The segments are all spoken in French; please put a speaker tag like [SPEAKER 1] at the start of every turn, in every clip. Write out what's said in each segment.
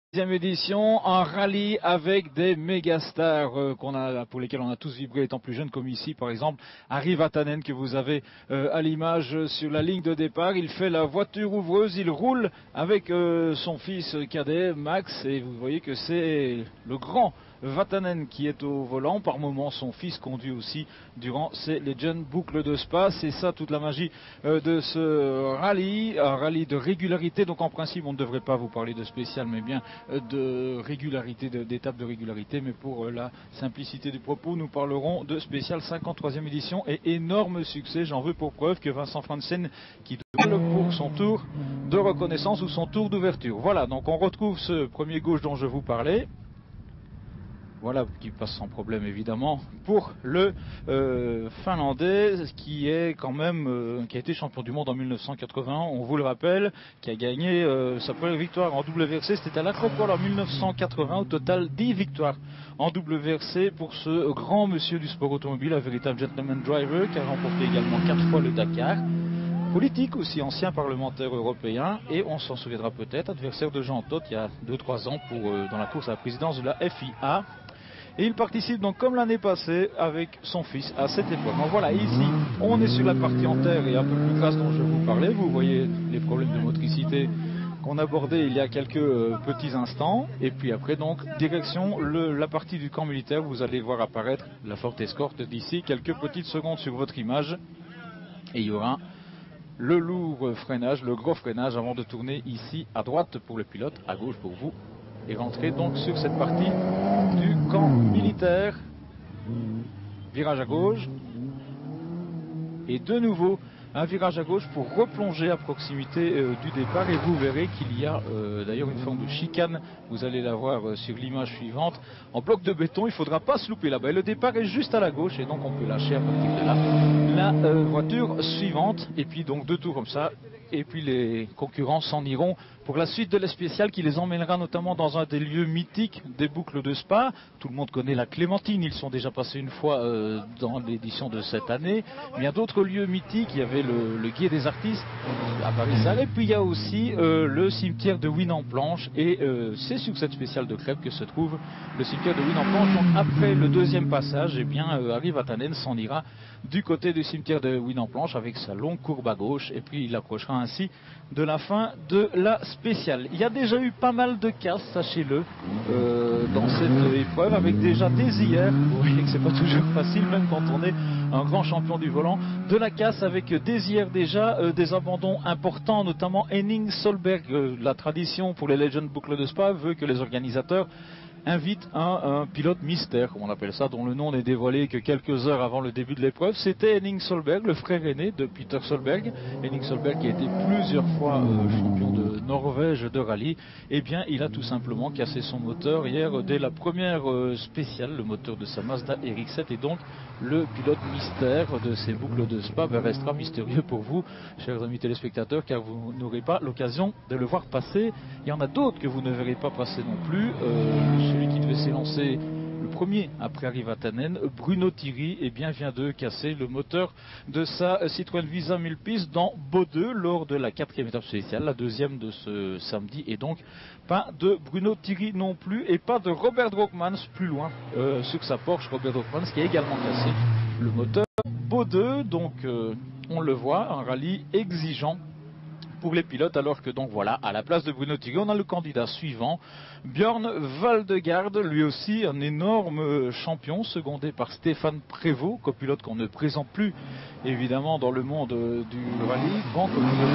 [SPEAKER 1] Deuxième édition, un rallye avec des méga stars pour lesquels on a tous vibré étant plus jeunes, comme ici par exemple Harry Vatanen que vous avez à l'image sur la ligne de départ. Il fait la voiture ouvreuse, il roule avec son fils cadet Max et vous voyez que c'est le grand Vatanen qui est au volant. Par moments son fils conduit aussi durant ces Legend boucles de Spa. C'est ça toute la magie de ce rallye, un rallye de régularité. Donc en principe on ne devrait pas vous parler de spécial mais bien de régularité, d'étapes de régularité, mais pour la simplicité du propos, nous parlerons de spécial 53e édition et énorme succès. J'en veux pour preuve que Vincent Franssen qui duelle pour son tour de reconnaissance ou son tour d'ouverture. Voilà, donc on retrouve ce premier gauche dont je vous parlais. Voilà, qui passe sans problème évidemment pour le Finlandais qui est quand même qui a été champion du monde en 1981, on vous le rappelle, qui a gagné sa première victoire en WRC, c'était à l'Acropole en 1980, au total 10 victoires en WRC pour ce grand monsieur du sport automobile, un véritable gentleman driver qui a remporté également 4 fois le Dakar. Politique aussi, ancien parlementaire européen, et on s'en souviendra peut-être, adversaire de Jean Todt il y a 2-3 ans dans la course à la présidence de la FIA. Et il participe donc comme l'année passée avec son fils à cette époque. Donc voilà, ici on est sur la partie en terre et un peu plus grasse dont je vous parlais. Vous voyez les problèmes de motricité qu'on abordait il y a quelques petits instants. Et puis après donc direction la partie du camp militaire. Vous allez voir apparaître la forte escorte d'ici quelques petites secondes sur votre image. Et il y aura le lourd freinage, le gros freinage avant de tourner ici à droite pour le pilote, à gauche pour vous. Et rentrer donc sur cette partie du camp militaire. Virage à gauche. Et de nouveau un virage à gauche pour replonger à proximité du départ. Et vous verrez qu'il y a d'ailleurs une forme de chicane. Vous allez la voir sur l'image suivante. En bloc de béton, il ne faudra pas se louper là-bas. Et le départ est juste à la gauche et donc on peut lâcher à partir de là la voiture suivante. Et puis donc 2 tours comme ça. Et puis les concurrents s'en iront pour la suite de la spéciale qui les emmènera notamment dans un des lieux mythiques des boucles de Spa. Tout le monde connaît la Clémentine, ils sont déjà passés une fois dans l'édition de cette année. Mais il y a d'autres lieux mythiques, il y avait le Gué des Artistes à Paris-Salé, et puis il y a aussi le cimetière de Win-en-Planche. Et c'est sur cette spéciale de Crêpes que se trouve le cimetière de Win-en-Planche. Donc après le deuxième passage, eh bien, Harry Vatanen s'en ira du côté du cimetière de Win-en-Planche avec sa longue courbe à gauche et puis il approchera ainsi de la fin de la spéciale. Il y a déjà eu pas mal de casses, sachez-le, dans cette épreuve avec déjà dès hier, vous voyez que c'est pas toujours facile même quand on est un grand champion du volant, de la casse avec dès hier déjà des abandons importants, notamment Henning Solberg. La tradition pour les Legend boucles de Spa veut que les organisateurs invite un pilote mystère, comme on appelle ça, dont le nom n'est dévoilé que quelques heures avant le début de l'épreuve. C'était Henning Solberg, le frère aîné de Peter Solberg. Henning Solberg qui a été plusieurs fois champion de Norvège de rallye. Eh bien, il a tout simplement cassé son moteur hier dès la première spéciale, le moteur de sa Mazda RX-7, et donc le pilote mystère de ces boucles de Spa restera mystérieux pour vous, chers amis téléspectateurs, car vous n'aurez pas l'occasion de le voir passer. Il y en a d'autres que vous ne verrez pas passer non plus. Celui qui devait s'élancer le premier après Harry Vatanen, Bruno Thierry, eh bien, vient de casser le moteur de sa Citroën Visa 1000 pistes dans Bodø lors de la 4e étape spéciale, la 2e de ce samedi. Et donc pas de Bruno Thierry non plus et pas de Robert Rockmans plus loin sur sa Porsche. Robert Rockmans qui a également cassé le moteur Bodø. Donc on le voit, un rallye exigeant pour les pilotes, alors que donc voilà, à la place de Bruno Thierry, on a le candidat suivant, Björn Valdegaard, lui aussi un énorme champion, secondé par Stéphane Prévost, copilote qu'on ne présente plus évidemment dans le monde du rallye, grand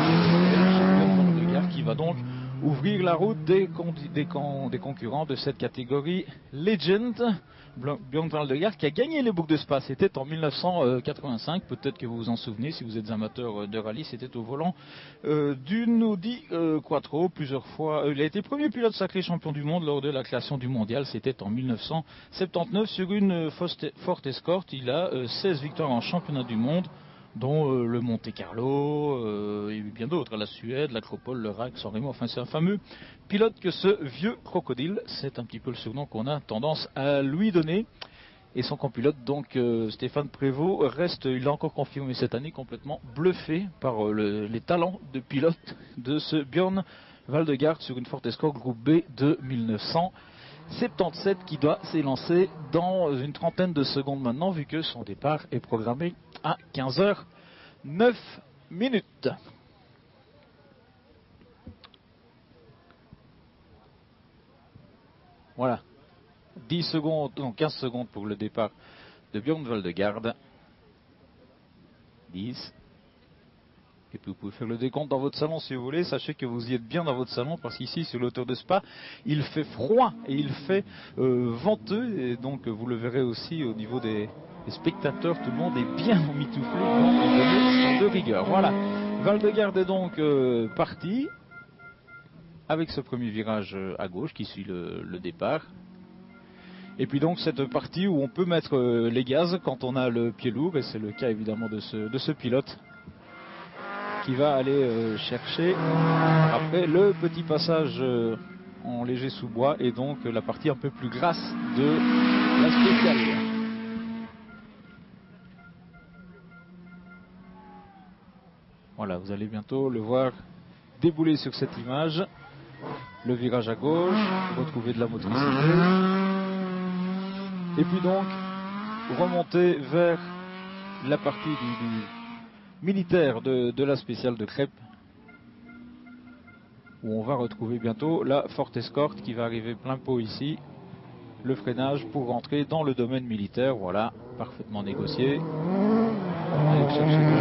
[SPEAKER 1] copilote Valdegaard qui va donc ouvrir la route des concurrents de cette catégorie Legend. Björn Valdegaard qui a gagné les boucles de Spa, c'était en 1985, peut-être que vous vous en souvenez si vous êtes amateur de rallye, c'était au volant d'une Audi Quattro plusieurs fois. Il a été premier pilote sacré champion du monde lors de la création du mondial, c'était en 1979 sur une Ford Escort. Il a 16 victoires en championnat du monde, dont le Monte Carlo et bien d'autres, la Suède, l'Acropole, le RAC, San Remo. Enfin, c'est un fameux pilote que ce vieux crocodile, c'est un petit peu le surnom qu'on a tendance à lui donner. Et son copilote, donc Stéphane Prévost, reste, il l'a encore confirmé cette année, complètement bluffé par les talents de pilote de ce Björn Val-de-Garde sur une Ford Escort groupe B de 1977 qui doit s'élancer dans une trentaine de secondes maintenant vu que son départ est programmé à 15h09. Voilà, 10 secondes, non 15 secondes pour le départ de Björn Val-de-Garde. 10. Et puis vous pouvez faire le décompte dans votre salon si vous voulez. Sachez que vous y êtes bien dans votre salon parce qu'ici sur le Tour de Spa, il fait froid et il fait venteux. Et donc vous le verrez aussi au niveau des spectateurs. Tout le monde est bien emmitouflé dans les données de rigueur. Voilà, Val-de-Garde est donc parti avec ce premier virage à gauche qui suit le départ. Et puis donc cette partie où on peut mettre les gaz quand on a le pied lourd. Et c'est le cas évidemment de ce pilote qui va aller chercher après le petit passage en léger sous-bois et donc la partie un peu plus grasse de la spéciale. Voilà, vous allez bientôt le voir débouler sur cette image. Le virage à gauche, retrouver de la motricité. Et puis donc remonter vers la partie du militaire de la spéciale de Crêpes où on va retrouver bientôt la Ford Escort qui va arriver plein pot ici. Le freinage pour rentrer dans le domaine militaire. Voilà, parfaitement négocié. Allez chercher de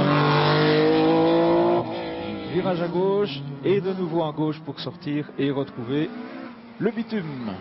[SPEAKER 1] la... Virage à gauche et de nouveau à gauche pour sortir et retrouver le bitume.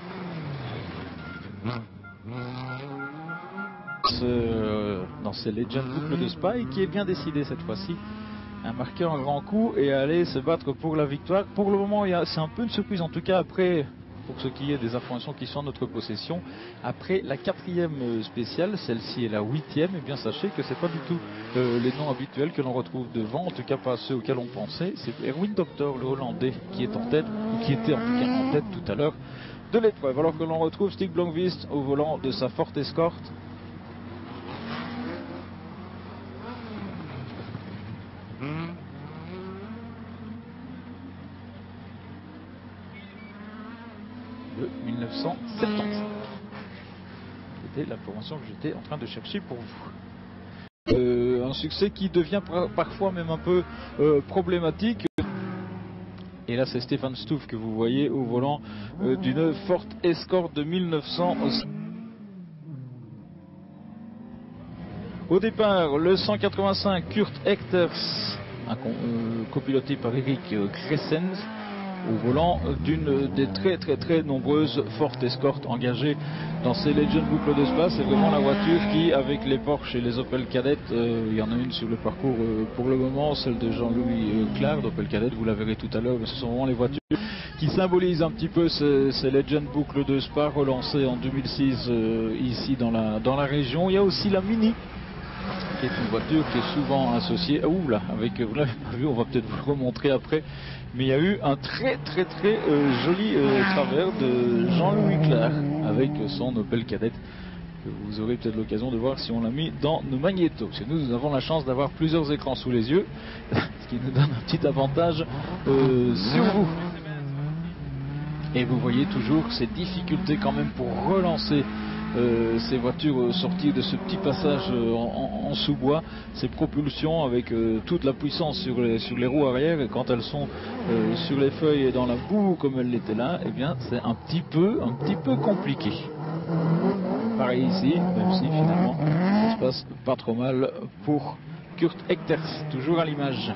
[SPEAKER 1] Dans ces Legend boucles de Spa et qui est bien décidé cette fois-ci à marquer un grand coup et à aller se battre pour la victoire. Pour le moment, c'est un peu une surprise, en tout cas après, pour ce qui est des informations qui sont en notre possession, après la 4e spéciale, celle-ci est la 8e, et bien sachez que c'est pas du tout les noms habituels que l'on retrouve devant, en tout cas pas ceux auxquels on pensait. C'est Erwin Doctor, le Hollandais, qui est en tête, ou qui était en tout cas en tête tout à l'heure de l'épreuve, alors que l'on retrouve Stig Blomqvist au volant de sa Ford Escort. De 1970. C'était l'information que j'étais en train de chercher pour vous. Un succès qui devient parfois même un peu problématique. Et là c'est Stefan Stouff que vous voyez au volant d'une Ford Escort de 1900. Au départ, le 185 Kurt Echters, copiloté par Eric Gressens, au volant d'une des très nombreuses Ford Escort engagées dans ces Legend boucles de Spa. C'est vraiment la voiture qui, avec les Porsche et les Opel Kadett, il y en a une sur le parcours pour le moment, celle de Jean-Louis Clair d'Opel Kadett, vous la verrez tout à l'heure, mais ce sont vraiment les voitures qui symbolisent un petit peu ces Legend boucles de Spa relancées en 2006 ici dans la région. Il y a aussi la Mini, qui est une voiture qui est souvent associée, avec, vous l'avez pas vu, on va peut-être vous le remontrer après, mais il y a eu un très joli travers de Jean-Louis Clair avec son Opel Kadett, que vous aurez peut-être l'occasion de voir si on l'a mis dans nos magnétos. Parce que nous avons la chance d'avoir plusieurs écrans sous les yeux, ce qui nous donne un petit avantage sur vous. Et vous voyez toujours ces difficultés quand même pour relancer ces voitures sorties de ce petit passage en sous-bois, ces propulsions avec toute la puissance sur les roues arrière, et quand elles sont sur les feuilles et dans la boue comme elles l'étaient là, eh bien c'est un petit peu compliqué. Pareil ici, même si finalement ça se passe pas trop mal pour Kurt Echters, toujours à l'image.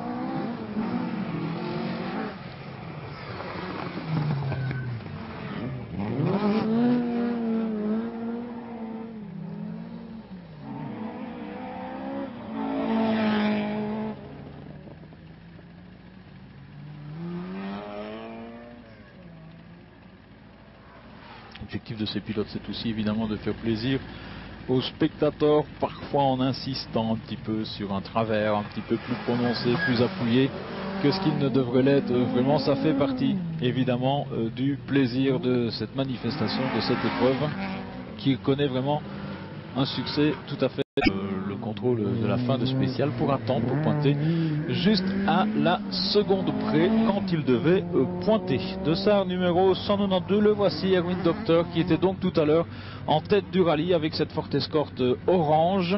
[SPEAKER 1] L'objectif de ces pilotes, c'est aussi évidemment de faire plaisir aux spectateurs, parfois en insistant un petit peu sur un travers un petit peu plus prononcé, plus appuyé que ce qu'il ne devrait l'être. Vraiment, ça fait partie évidemment du plaisir de cette manifestation, de cette épreuve qui connaît vraiment un succès tout à fait. Le contrôle de la fin de spéciale pour attendre, pour pointer juste à la seconde près quand il devait pointer. Dossard numéro 192, le voici, Erwin Doctor, qui était donc tout à l'heure en tête du rallye avec cette forte escorte orange.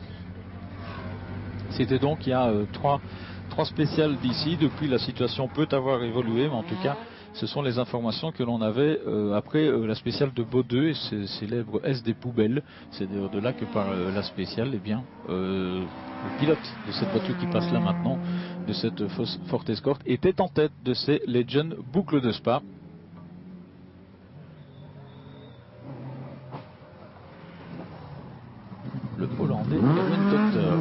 [SPEAKER 1] C'était donc il y a trois spéciales d'ici. Depuis, la situation peut avoir évolué, mais en tout cas, ce sont les informations que l'on avait après la spéciale de Baudeux et ce célèbre S des poubelles. C'est de là que par la spéciale, eh bien, le pilote de cette voiture qui passe là maintenant, de cette forte escorte, était en tête de ces Legend boucles de Spa. Le Hollandais Erwin Doctor.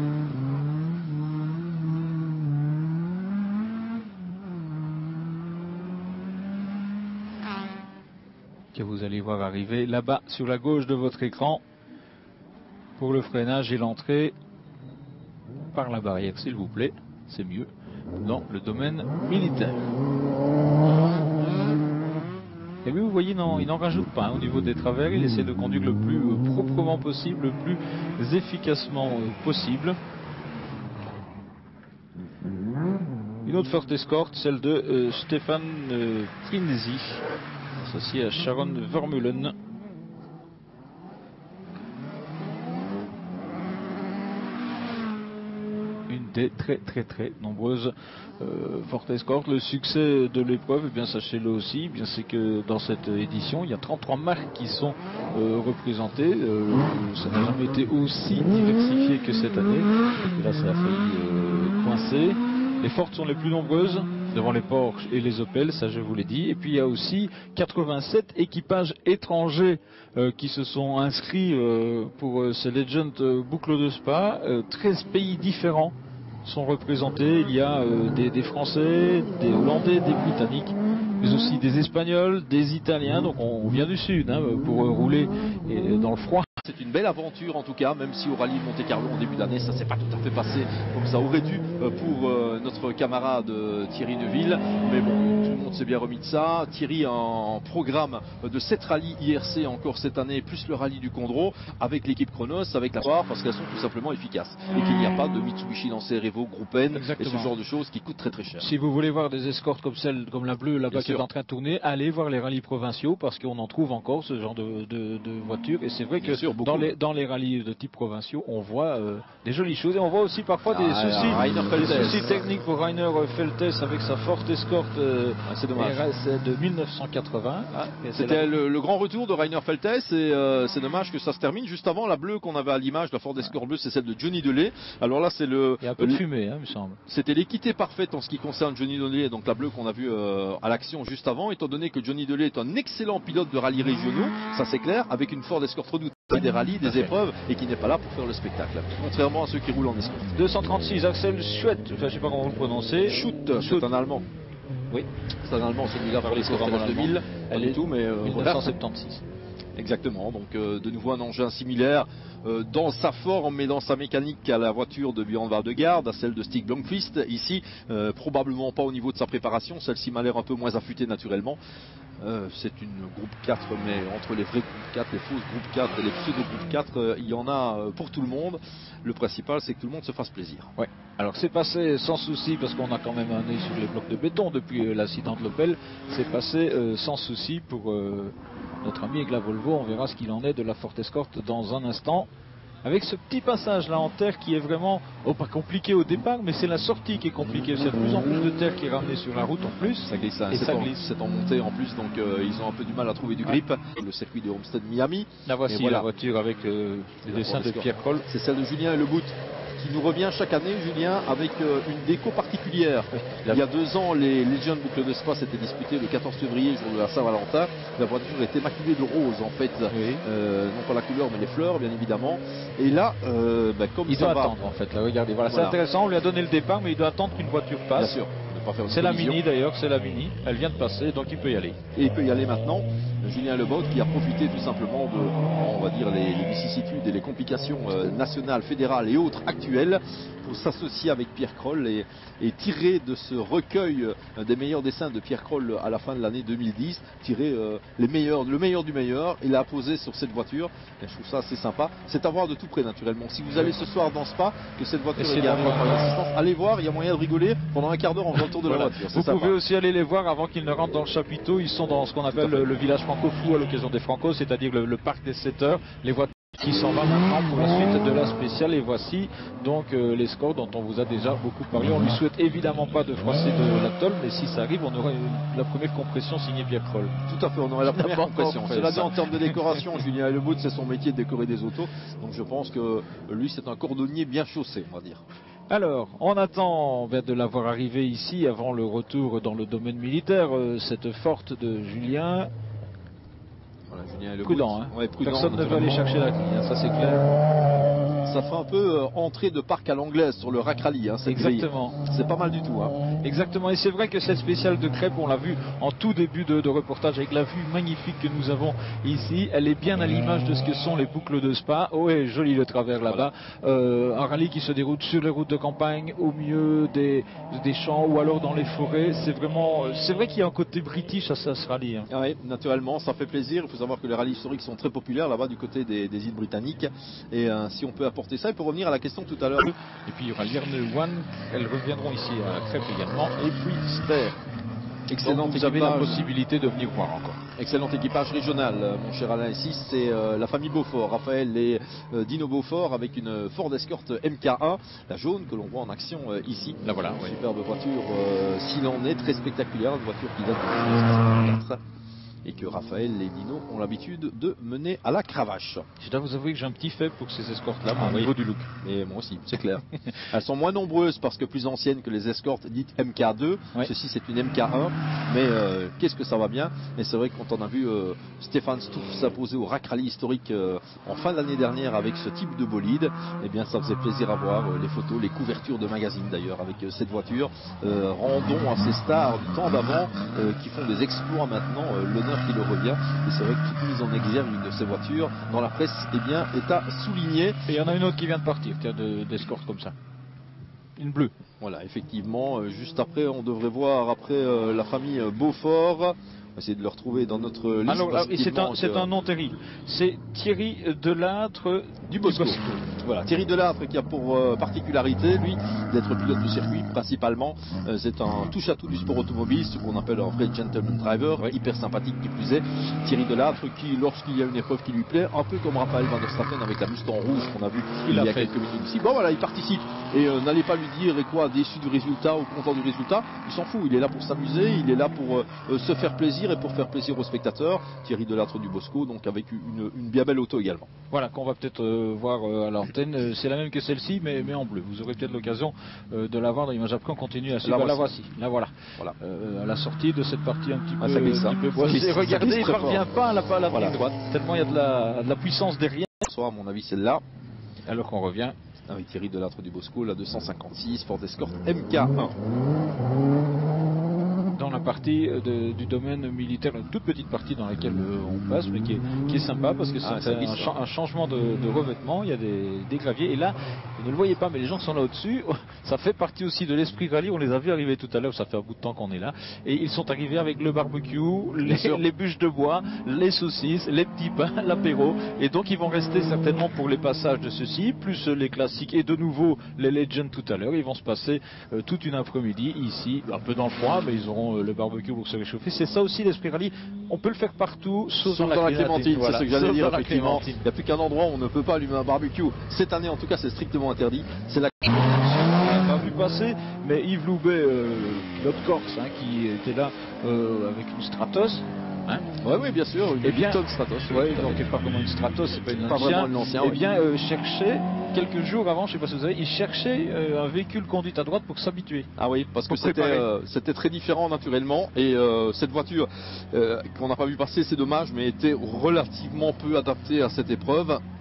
[SPEAKER 1] Que vous allez voir arriver là-bas sur la gauche de votre écran pour le freinage et l'entrée par la barrière, s'il vous plaît, c'est mieux, dans le domaine militaire. Et lui, vous voyez, non, il n'en rajoute pas au niveau des travers, il essaie de conduire le plus proprement possible, le plus efficacement possible. Une autre forte escorte, celle de Stefan Frinzi, associé à Sharon Vermeulen. Une des très nombreuses fortes escortes. Le succès de l'épreuve, eh bien sachez-le aussi, eh bien c'est que dans cette édition, il y a 33 marques qui sont représentées. Ça n'a jamais été aussi diversifié que cette année. Et là, ça a failli coincer. Les fortes sont les plus nombreuses devant les Porsche et les Opel, ça je vous l'ai dit. Et puis il y a aussi 87 équipages étrangers qui se sont inscrits pour ces Legend boucles de Spa. 13 pays différents sont représentés. Il y a des Français, des Hollandais, des Britanniques, mais aussi des Espagnols, des Italiens. Donc on vient du Sud hein, pour rouler dans le froid.
[SPEAKER 2] C'est une belle aventure en tout cas, même si au rallye de Monte-Carlo en début d'année, ça s'est pas tout à fait passé comme ça aurait dû pour notre camarade Thierry Neuville. Mais bon, tout le monde s'est bien remis de ça. Thierry en programme de 7 rallyes IRC encore cette année, plus le rallye du Condro, avec l'équipe Chronos, avec la Poire, parce qu'elles sont tout simplement efficaces. Et qu'il n'y a pas de Mitsubishi Lancer Evo Group N.
[SPEAKER 1] Exactement.
[SPEAKER 2] Et ce genre de choses qui coûtent très cher.
[SPEAKER 1] Si vous voulez voir des escortes comme celle, comme la bleue là-bas qui est en train de tourner, allez voir les rallyes provinciaux parce qu'on en trouve encore ce genre de voitures. Et c'est vrai que dans les rallyes de type provinciaux, on voit des jolies choses et on voit aussi parfois des soucis techniques pour Rainer Feltes avec sa forte escorte
[SPEAKER 2] c'est dommage.
[SPEAKER 1] RS de 1980.
[SPEAKER 2] C'était le grand retour de Rainer Feltes et c'est dommage que ça se termine juste avant. La bleue qu'on avait à l'image, la Ford Escort bleue, c'est celle de Johnny Delay. Alors là, c'est le.
[SPEAKER 1] Il y a un peu de fumée, hein, il me semble.
[SPEAKER 2] C'était l'équité parfaite en ce qui concerne Johnny Delay, donc la bleue qu'on a vue à l'action juste avant, étant donné que Johnny Delay est un excellent pilote de rallye régionaux, ça c'est clair, avec une Ford Escort Redoute, des rallyes, des épreuves, et qui n'est pas là pour faire le spectacle, contrairement à ceux qui roulent en escorte.
[SPEAKER 1] 236, Axel Schwett, enfin je sais pas comment vous le prononcez.
[SPEAKER 2] Schut, c'est un Allemand.
[SPEAKER 1] Oui,
[SPEAKER 2] c'est un Allemand, celui-là pour les Courage 2000,
[SPEAKER 1] elle est
[SPEAKER 2] tout, mais
[SPEAKER 1] 1976.
[SPEAKER 2] Exactement, donc de nouveau un engin similaire dans sa forme et dans sa mécanique à la voiture de Björn Waldegard, à celle de Stig Blomqvist. Ici, probablement pas au niveau de sa préparation, celle-ci m'a l'air un peu moins affûtée naturellement. C'est une groupe 4, mais entre les vrais groupes 4, les fausses groupes 4 et les pseudo-groupes 4, il y en a pour tout le monde. Le principal, c'est que tout le monde se fasse plaisir.
[SPEAKER 1] Ouais. Alors c'est passé sans souci, parce qu'on a quand même un œil sur les blocs de béton depuis l'accident de l'Opel, c'est passé sans souci pour notre ami avec la Volvo. On verra ce qu'il en est de la Forte Escort dans un instant. Avec ce petit passage là en terre qui est vraiment, pas compliqué au départ, mais c'est la sortie qui est compliquée. C'est de plus en plus de terre qui est ramenée sur la route en plus.
[SPEAKER 2] Ça glisse, et ça glisse. C'est en montée en plus, donc ils ont un peu du mal à trouver du grip. Le circuit de Homestead Miami.
[SPEAKER 1] La voici, voilà. La voiture avec les dessins de Pierre Kroll.
[SPEAKER 2] C'est celle de Julien Lebout, qui nous revient chaque année, Julien, avec une déco particulière. Il y a 2 ans, les Legend boucles de Spa s'étaient disputées le 14 février, jour de la Saint-Valentin. La voiture était maculée de rose, en fait. Oui. Non pas la couleur, mais les fleurs, bien évidemment. Et là, comme
[SPEAKER 1] il
[SPEAKER 2] ça
[SPEAKER 1] doit
[SPEAKER 2] va...
[SPEAKER 1] attendre, en fait. Là, regardez, voilà. C'est intéressant, on lui a donné le départ, mais il doit attendre qu'une voiture passe.
[SPEAKER 2] Bien sûr. pas faire une
[SPEAKER 1] C'est la
[SPEAKER 2] collision.
[SPEAKER 1] Mini d'ailleurs, c'est la Mini. Elle vient de passer, donc il peut y aller.
[SPEAKER 2] Et il peut y aller maintenant. Julien Lebaud qui a profité tout simplement de, on va dire, les vicissitudes et les complications nationales, fédérales et autres actuelles pour s'associer avec Pierre Kroll et tirer de ce recueil des meilleurs dessins de Pierre Kroll à la fin de l'année 2010, tirer le meilleur du meilleur et l'a posé sur cette voiture. Et je trouve ça assez sympa. C'est à voir de tout près naturellement. Si vous allez ce soir dans Spa, que cette voiture est garée par l'assistance, allez voir, il y a moyen de rigoler pendant un quart d'heure en faisant le tour de la voiture.
[SPEAKER 1] Vous pouvez aussi aller les voir avant qu'ils ne rentrent dans le chapiteau. Ils sont dans ce qu'on appelle le village franco-fou à l'occasion des Franco, c'est-à-dire le parc des 7 heures. Les voitures qui s'en va maintenant pour la suite de la spéciale. Et voici donc les scores dont on vous a déjà beaucoup parlé. On lui souhaite évidemment pas de froisser de la tôle, mais si ça arrive, on aura la première compression signée Pierre Kroll.
[SPEAKER 2] Tout à fait, on aurait la première compression. Cela dit, en termes de décoration, Julien Lebaud, c'est son métier de décorer des autos. Donc je pense que lui, c'est un cordonnier bien chaussé, on va dire.
[SPEAKER 1] Alors, on attend de l'avoir arrivé ici avant le retour dans le domaine militaire, cette forte de Julien.
[SPEAKER 2] Voilà, Julien
[SPEAKER 1] Prudent, hein.
[SPEAKER 2] Ouais, prudent.
[SPEAKER 1] Personne ne veut aller chercher la grille, hein, ça c'est clair.
[SPEAKER 2] Ça fait un peu entrée de parc à l'anglaise sur le rack rally. Hein,
[SPEAKER 1] exactement.
[SPEAKER 2] C'est pas mal du tout. Hein.
[SPEAKER 1] Exactement, et c'est vrai que cette spéciale de Crêpes, on l'a vu en tout début de reportage avec la vue magnifique que nous avons ici. Elle est bien à l'image de ce que sont les boucles de Spa. Oh, et joli le travers là-bas. Voilà. Un rallye qui se déroule sur les routes de campagne, au milieu des champs ou alors dans les forêts. C'est vrai qu'il y a un côté british à ce rallye. Hein.
[SPEAKER 2] Oui, naturellement, ça fait plaisir. Il faut savoir que les rallyes historiques sont très populaires là-bas du côté des îles britanniques. Et si on peut apporter ça, il peut revenir à la question tout à l'heure.
[SPEAKER 1] Et puis il y aura l'Irne One, elles reviendront ici à Crêpes également. Et puis Ster.
[SPEAKER 2] Excellent.
[SPEAKER 1] Vous avez la possibilité de venir voir encore.
[SPEAKER 2] Excellent équipage régional, mon cher Alain. Ici, c'est la famille Beaufort, Raphaël et Dino Beaufort, avec une Ford Escort MK1, la jaune que l'on voit en action ici.
[SPEAKER 1] La voilà. Oui.
[SPEAKER 2] Superbe voiture, s'il en est, très spectaculaire, une voiture qui date de 1964. Et que Raphaël et Dino ont l'habitude de mener à la cravache.
[SPEAKER 1] Je dois vous avouer que j'ai un petit faible pour ces escortes-là, au niveau du look.
[SPEAKER 2] Et moi aussi, c'est clair. Elles sont moins nombreuses parce que plus anciennes que les escortes dites MK2. Ouais. Ceci, c'est une MK1. Mais qu'est-ce que ça va bien. Et c'est vrai que quand on a vu Stéphane Stouff s'imposer au rack rally historique en fin d'année dernière avec ce type de bolide, eh bien ça faisait plaisir à voir les photos, les couvertures de magazines d'ailleurs avec cette voiture. Rendons à ces stars du temps d'avant qui font des exploits maintenant l'honneur qui le revient. Et c'est vrai que toute mise en exergue de ces voitures dans la presse est à souligner.
[SPEAKER 1] Et il y en a une autre qui vient de partir, d'escorte comme ça. Une bleue.
[SPEAKER 2] Voilà, effectivement. Juste après, on devrait voir la famille Beaufort. On va essayer de le retrouver dans notre liste.
[SPEAKER 1] Alors, c'est un nom Thierry. C'est Thierry Delattre du Bosco.
[SPEAKER 2] Voilà, Thierry Delattre qui a pour particularité, lui, d'être pilote de circuit principalement. C'est un touche-à-tout du sport automobile, ce qu'on appelle un vrai gentleman driver, hyper sympathique qui plus est. Thierry Delattre qui, lorsqu'il y a une épreuve qui lui plaît, un peu comme Raphaël Van der Stappen avec la Mustang rouge qu'on a vu il y a quelques minutes ici. Bon voilà, il participe. Et n'allez pas lui dire, et quoi, déçu du résultat ou content du résultat. Il s'en fout, il est là pour s'amuser, il est là pour se faire plaisir et pour faire plaisir aux spectateurs. Thierry Delattre du Bosco, donc avec une bien belle auto également.
[SPEAKER 1] Voilà, qu'on va peut-être voir à l'antenne. C'est la même que celle-ci, mais en bleu. Vous aurez peut-être l'occasion de la voir dans l'image. Après, on continue à suivre. La voici. La voilà. À la sortie de cette partie un petit peu boisée. Regardez, il ne parvient pas à la droite. Tellement il y a de la puissance derrière.
[SPEAKER 2] Soit, à mon avis, celle-là.
[SPEAKER 1] Alors qu'on revient
[SPEAKER 2] avec Thierry Delattre du Bosco, la 256 Ford Escort MK1.
[SPEAKER 1] Dans la partie du domaine militaire, une toute petite partie dans laquelle on passe, mais qui est sympa parce que c'est un changement de revêtement. Il y a des graviers et là, vous ne le voyez pas, mais les gens sont là au-dessus. Ça fait partie aussi de l'esprit rallye. On les a vus arriver tout à l'heure, ça fait un bout de temps qu'on est là, et ils sont arrivés avec le barbecue, les bûches de bois, les saucisses, les petits pains, l'apéro, et donc ils vont rester certainement pour les passages de ceux-ci, plus les classiques et de nouveau les Legends tout à l'heure. Ils vont se passer toute une après-midi ici, un peu dans le froid, mais ils auront le barbecue pour se réchauffer. C'est ça aussi l'esprit rallye. On peut le faire partout, sauf dans la Clémentine.
[SPEAKER 2] Voilà. C'est ce que j'allais dire, effectivement. Il n'y a plus qu'un endroit où on ne peut pas allumer un barbecue. Cette année, en tout cas, c'est strictement interdit. C'est la...
[SPEAKER 1] On n'a pas vu passer, mais Yves Loubet, pilote corse, qui était là avec une Stratos.
[SPEAKER 2] Oui, bien sûr, une Hilton Stratos.
[SPEAKER 1] Donc pas vraiment une Stratos, c'est pas une
[SPEAKER 2] ancienne.
[SPEAKER 1] Eh bien, cherchait quelques jours avant, je ne sais pas si vous savez, il cherchait un véhicule conduit à droite pour s'habituer.
[SPEAKER 2] Ah oui, parce que c'était très différent naturellement. Et cette voiture qu'on n'a pas vu passer, c'est dommage, mais était relativement peu adaptée à cette épreuve.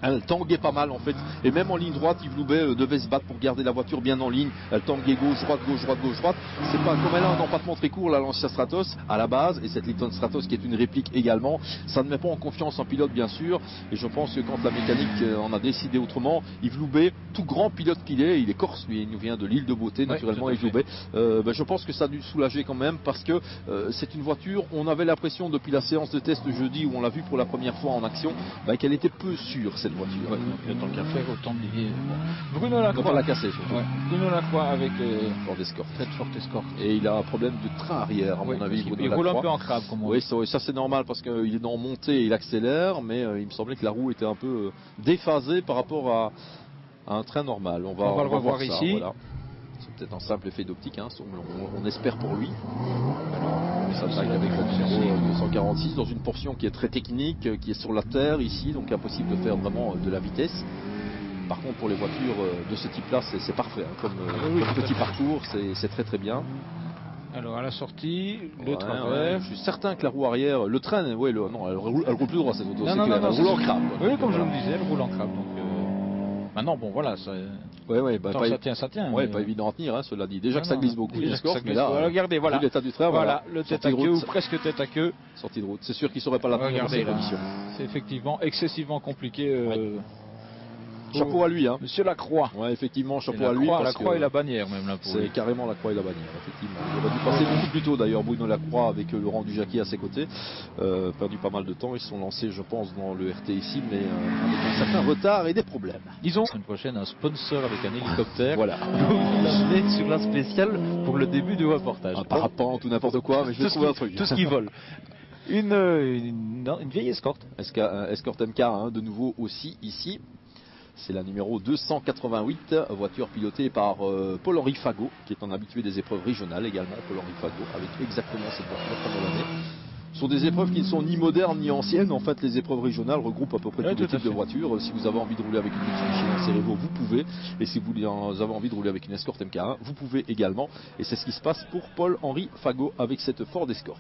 [SPEAKER 2] Elle tanguait pas mal en fait, et même en ligne droite, Yves Loubet devait se battre pour garder la voiture bien en ligne. Elle tanguait gauche, droite, gauche, droite, gauche, droite. C'est pas comme elle a un empattement très court, la Lancia Stratos à la base, et cette Lipton Stratos qui est une réplique également. Ça ne met pas en confiance un pilote bien sûr, et je pense que quand la mécanique en a décidé autrement, Yves Loubet, tout grand pilote qu'il est, il est corse, lui, il nous vient de l'île de Beauté naturellement, Yves Loubet. Je pense que ça a dû soulager quand même, parce que c'est une voiture, on avait l'impression depuis la séance de test jeudi où on l'a vu pour la première fois en action, qu'elle était peu sûre cette voiture.
[SPEAKER 1] Tant qu'à faire, autant de lier. Bon. Bruno Lacroix.
[SPEAKER 2] On l'a cassé surtout.
[SPEAKER 1] Bruno Lacroix avec
[SPEAKER 2] Ford Escort.
[SPEAKER 1] Ford Escort.
[SPEAKER 2] Et il a un problème de train arrière, à mon avis.
[SPEAKER 1] Il roule un peu en crabe, comme on dit.
[SPEAKER 2] Oui, ça c'est normal parce qu'il est en montée et il accélère, mais il me semblait que la roue était un peu déphasée par rapport à un train normal. On va
[SPEAKER 1] le revoir
[SPEAKER 2] ça,
[SPEAKER 1] ici.
[SPEAKER 2] Voilà. C'est peut-être un simple effet d'optique, hein, on espère pour lui. Il s'attaque avec le numéro 246 dans une portion qui est très technique, qui est sur la terre ici, donc impossible de faire vraiment de la vitesse. Par contre, pour les voitures de ce type-là, c'est parfait. Hein, comme petit parcours, c'est très très bien.
[SPEAKER 1] Alors à la sortie, le travers.
[SPEAKER 2] Je suis certain que la roue arrière, le train, non, elle roule plus droit cette auto.
[SPEAKER 1] Non,
[SPEAKER 2] elle roule en crabe.
[SPEAKER 1] Oui, comme je le disais, elle roule en crabe. Donc, maintenant, bon, voilà. Ça ça tient.
[SPEAKER 2] Ouais, pas évident à tenir, hein, cela dit. Déjà que ça glisse beaucoup, mais là,
[SPEAKER 1] regardez, voilà.
[SPEAKER 2] L'état du train,
[SPEAKER 1] voilà, le tête à queue ou presque tête à queue.
[SPEAKER 2] Sortie de route. C'est sûr qu'il ne saurait pas la tenir dans ces conditions.
[SPEAKER 1] C'est effectivement excessivement compliqué.
[SPEAKER 2] Chapeau à lui, hein.
[SPEAKER 1] Monsieur Lacroix.
[SPEAKER 2] Ouais, effectivement, chapeau à lui.
[SPEAKER 1] La croix et la bannière, même là.
[SPEAKER 2] C'est carrément la croix et la bannière, effectivement. Il aurait dû passer beaucoup plus tôt d'ailleurs, Bruno Lacroix avec Laurent Dujacqui à ses côtés. Perdu pas mal de temps. Ils se sont lancés, je pense, dans le RT ici, mais avec un certain retard et des problèmes.
[SPEAKER 1] Disons, une prochaine, un sponsor avec un hélicoptère.
[SPEAKER 2] Voilà.
[SPEAKER 1] Vous l'amenez sur la spéciale pour le début du reportage.
[SPEAKER 2] Un parapente ou n'importe quoi, mais je vais trouver un truc.
[SPEAKER 1] Tout ce qui vole. Une vieille escorte.
[SPEAKER 2] Escort MK, de nouveau aussi ici. C'est la numéro 288, voiture pilotée par Paul-Henri Fagot, qui est un habitué des épreuves régionales également, Paul-Henri Fagot, avec exactement cette voiture comme l'année. Ce sont des épreuves qui ne sont ni modernes ni anciennes. En fait, les épreuves régionales regroupent à peu près tous les types de voitures. Si vous avez envie de rouler avec une Mitsubishi Lancer Evo, vous pouvez. Et si vous avez envie de rouler avec une Escort MK1, vous pouvez également. Et c'est ce qui se passe pour Paul-Henri Fagot avec cette Ford Escort.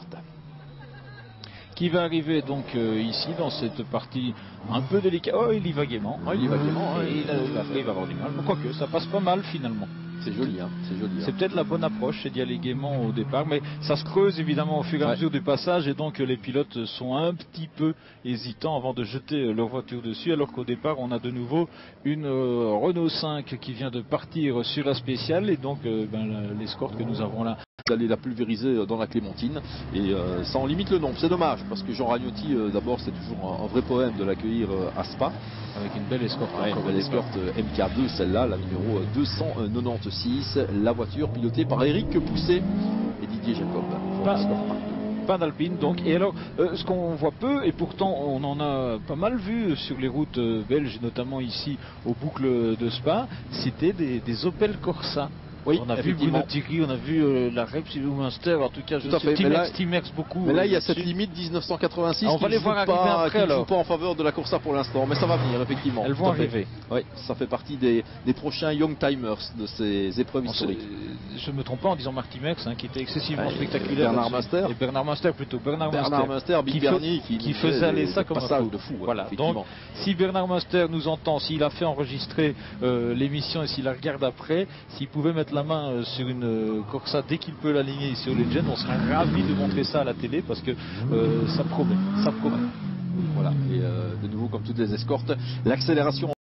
[SPEAKER 1] Qui va arriver donc ici dans cette partie un peu délicate. Oh, il y va gaiement.
[SPEAKER 2] Il y va gaiement.
[SPEAKER 1] Il va avoir du mal. Quoique, ça passe pas mal finalement.
[SPEAKER 2] C'est joli, hein.
[SPEAKER 1] C'est peut-être la bonne approche, c'est d'y aller gaiement au départ, mais ça se creuse évidemment au fur et à mesure du passage, et donc les pilotes sont un petit peu hésitants avant de jeter leur voiture dessus, alors qu'au départ on a de nouveau une Renault 5 qui vient de partir sur la spéciale, et donc l'escorte que nous avons là.
[SPEAKER 2] D'aller la pulvériser dans la Clémentine, et ça en limite le nombre. C'est dommage parce que Jean Ragnotti, d'abord, c'est toujours un vrai poème de l'accueillir à Spa
[SPEAKER 1] avec une belle escorte.
[SPEAKER 2] Une belle escorte MK2, celle-là, la numéro 296, la voiture pilotée par Eric Pousset et Didier Jacob.
[SPEAKER 1] Pas d'Alpine donc. Et alors, ce qu'on voit peu, et pourtant on en a pas mal vu sur les routes belges, notamment ici aux boucles de Spa, c'était des Opel Corsa.
[SPEAKER 2] Oui,
[SPEAKER 1] on a vu Bruno Thierry, on a vu la Repsol Munster, en tout cas je sais Timex beaucoup.
[SPEAKER 2] Mais là il y a cette limite 1986
[SPEAKER 1] on va les voir arriver après,
[SPEAKER 2] qui ne joue pas en faveur de la Corsa pour l'instant, mais ça va venir effectivement.
[SPEAKER 1] Elles vont arriver.
[SPEAKER 2] Oui, ça fait partie des prochains Young Timers de ces épreuves historiques.
[SPEAKER 1] Je ne me trompe pas en disant Marc Timex, qui était excessivement spectaculaire.
[SPEAKER 2] Bernard Munster.
[SPEAKER 1] Et Bernard Munster plutôt.
[SPEAKER 2] Bernard Munster, Big Bernie
[SPEAKER 1] qui faisait aller ça comme
[SPEAKER 2] passage de fou.
[SPEAKER 1] Voilà. Donc si Bernard Munster nous entend, s'il a fait enregistrer l'émission et s'il la regarde après, s'il pouvait mettre la main sur une Corsa dès qu'il peut l'aligner sur les Legends, on sera ravis de montrer ça à la télé parce que ça promet.
[SPEAKER 2] Voilà, et de nouveau comme toutes les escortes, l'accélération